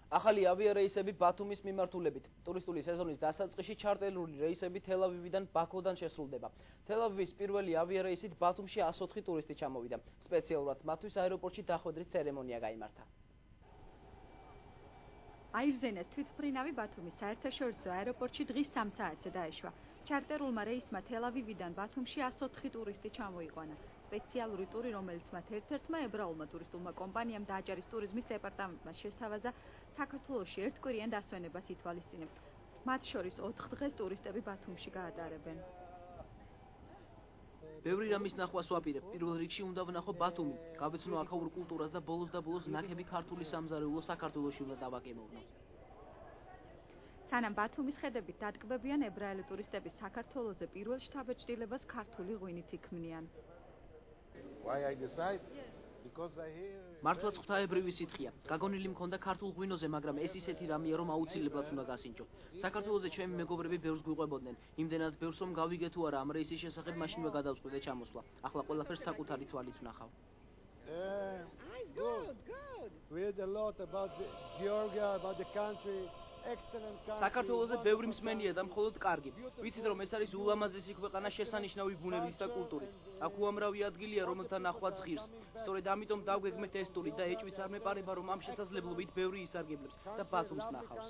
ახალი ავიარეისები ბათუმის მიმართულებით. ტურისტული სეზონის დასაწყისში ჩარტერული რეისები თელ-ავივიდან ბაქოდან შესრულდება. თელ-ავივის პირველი ავიარეისით ბათუმში 104 ტურისტი ჩამოვიდა. სპეციალურად მათთვის აეროპორტში დახვედრის ცერემონია გაიმართა. აირზენეს თვითმფრინავი ბათუმის საერთაშორისო აეროპორტში დღის 3 საათზე დაეშვა. ჩარტერულმა რეისმა თელ-ავივიდან ბათუმში 104 ტურისტი ჩამოიყვანა. სპეციალური ტური, რომელიც მათ ერთ-ერთმა ებრაულმა ტურისტულმა კომპანიამ და აჭარის ტურიზმის დეპარტამენტმა შესთავაზა, საქართველოში ერთკვირიან დასვენებას ითვალისწინებს. მათ შორის 4 დღეს ტურისტები ბათუმში გაატარებენ. ბევრი რამის ნახვას ვაპირებ. პირველ რიგში უნდა ვნახო ბათუმი, გავეცნო აქაურ კულტურას და ბოლოს ნაკები ქართული სამზარეულო საქართველოში უნდა დავაგემოვნო. სანამ ბათუმის ხედებით დადგმებიან, ებრაელი ტურისტები საქართველოზე პირველ შთაბეჭდილებას ქართული ღვინით იქმნიან. მართლაც ღვთაებრივი სითხეა. გაგონილი მქონდა ქართულ ღვინოზე, მაგრამ ეს ისეთი რამეა, რომ აუცილებლად უნდა გასინჯო. საქართველოზე ჩემი მეგობრები ბევრს გვიყვებოდნენ. იმდენად ბევრს, რომ გავიგე თუ არა ამ რეისის შესახებ მაშინვე გადავწყვიტე ჩამოსვლა. ახლა ყველაფერს საკუთარი თვალით ვნახავ. We heard a lot about Georgia, about the country. საქართველოზე ბევრი მსმენია და მხოლოდ კარგი. ვიცით რომ ეს არის ულამაზესი ქვეყანა შესანიშნავი ბუნებით და კულტურით. აქ უამრავი ადგილია, რომელთა ნახვაც ღირს. სწორედ ამიტომ დავგეგმეთ ეს ტური და ეჭვიც არ მეპარება, რომ ამ შესაძლებლობით ბევრი ისარგებლებს და ბათუმს ნახავს.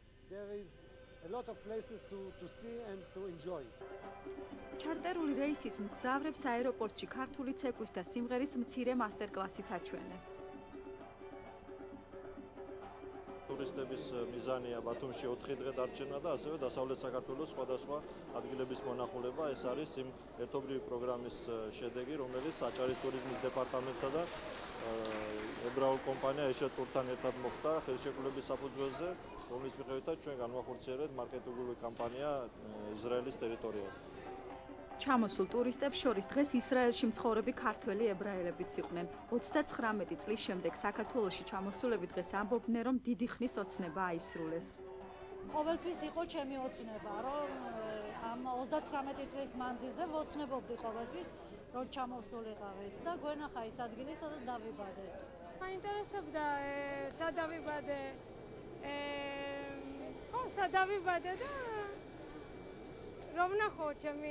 ჩარტერული რეისის მგზავრებს აეროპორტში ქართული ცეკვის და სიმღერის მცირე მასტერკლასით აჩვენეს. ტურისტების მიზანია ბათუმში 4 დღე დარჩენა და ასევე დასავლეთ საქართველოს სხვადასხვა ადგილების მონახულება. ეს არის იმ ერთობლივი პროგრამის შედეგი, რომელიც აჭარის ტურიზმის დეპარტამენტსა და ებრაულ კომპანია ეშა ტურთან ერთად მოხდა ხელშეკრულების საფუძველზე, რომლის მიხედვითაც ჩვენ განვახორციელებთ მარკეტინგული კამპანია ისრაელის ტერიტორიაზე. ჩამოსულ ტურისტებს შორის დღეს ისრაელში მცხოვრები ქართველი ებრაელებიც იყვნენ. 39 წლის შემდეგ საქართველოში ჩამოსულები დღეს ამბობდნენ, რომ დიდი ხნის ოცნება აისრულეს. ყოველთვის იყო ჩემი ოცნება, რომ ამ 39 წლის მანძილზე ვოცნებობდი ყოველთვის, რომ ჩამოსულიყავით და გვენახა ის ადგილი, სადაც დავიბადეთ. მაინტერესებდა სად დავიბადე. სად დავიბადე და რომ ნახო ჩემი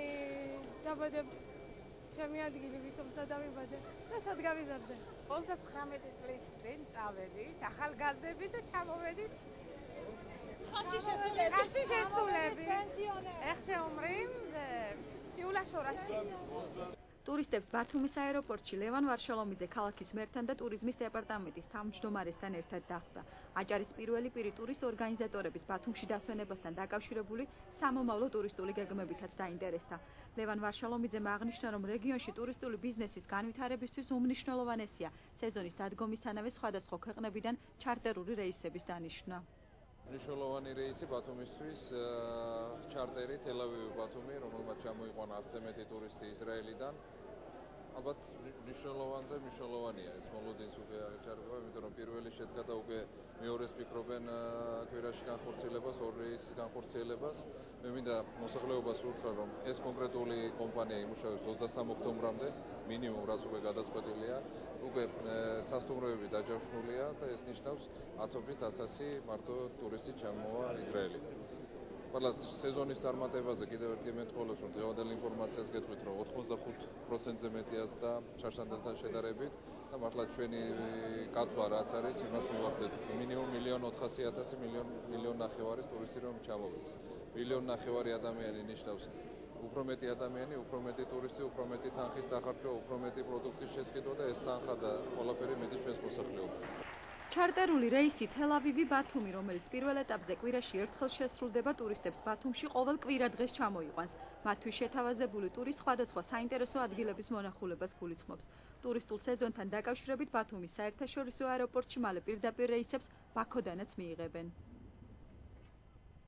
ადგილი ვითომ სად დავიბადე და სად გავიზარდე. 39 წლის წინ წავედით, ახალგაზრდები და ჩამოვედით. ხალხი შესულები. ეხზე უმრიმ იულა შორაში. ტურისტებს ბათუმის აეროპორტში ლევან ვარშალომიძე ქალაქის მერთან და ტურიზმის დეპარტამენტის თავმჯდომარესთან ერთად დახვდა. აჭარის პირველი პირი ტურის ორგანიზატორების ბათუმში დასვენებასთან დაკავშირებული სამომავლო ტურისტული გეგმებითაც დაინტერესდა. ლევან ვარშალომიძემ აღნიშნა, რომ რეგიონში ტურისტული ბიზნესის განვითარებისთვის უმნიშვნელოვანესია სეზონის დადგომისთანავე სხვადასხვა ქვეყნებიდან ჩარტერული რეისების დანიშვნა. მნიშვნელოვანი რეისი ბათუმისთვის ჩარტერი თელ-ავივი-ბათუმი, რომელმაც ჩამოიყვანა 100-ზე მეტი ტურისტი ისრაელიდან. ალბათ მნიშვნელოვანია ეს მოლოდინს უკვე ჩარგება, იმიტომ რომ პირველი შედგა და უკვე მეორეს ფიქრობენ კვირაში განხორციელებას, 2 რეისის განხორციელებას. მე მინდა მოსახლეობას უთხრა, რომ ეს კონკრეტული კომპანია იმუშავებს 23 ოქტომბრამდე, მინიმუმ რაც უკვე გადაწყვეტილია. უკვე სასტუმროები დაჯავშნულია და ეს ნიშნავს 1000-ი მარტო ტურისტი ჩამოვა ისრაელიდან. ყველას სეზონის წარმატებაზე კიდევ ერთი ემეთქოლებს, რომ დღევანდელ ინფორმაციას გეტყვით, რომ 85%-ზე მეტიაც და ჩაშანდელთან შედარებით და მართლა ჩვენი კაცვა რაც არის, იმას მივახცეთ. მინიმუმ 1.4 მილიონ ტურისტი რომ ჩამოვიდეს. 1.5 ადამიანი ნიშნავს უფრო მეტი ადამიანი, უფრო მეტი ტურისტი, უფრო მეტი თანხის დახარჯვა, უფრო მეტი პროდუქტის შესყიდვა და ეს თანხა და ყველაფერი მეტი ჩვენს მოსახლეობას. ჩარტერული რეისი თელ-ავივი-ბათუმი, რომელიც პირველ ეტაპზე კვირაში ერთხელ შესრულდება, ტურისტებს ბათუმში ყოველ კვირა დღეს ჩამოიყვანს. მათთვის შეთავაზებული ტური სხვადასხვა საინტერესო ადგილების მონახულებას გულისხმობს. ტურისტულ სეზონთან დაკავშირებით ბათუმის საერთაშორისო აეროპორტში მალე პირდაპირ რეისებს ბაქოდანაც მიიღებენ.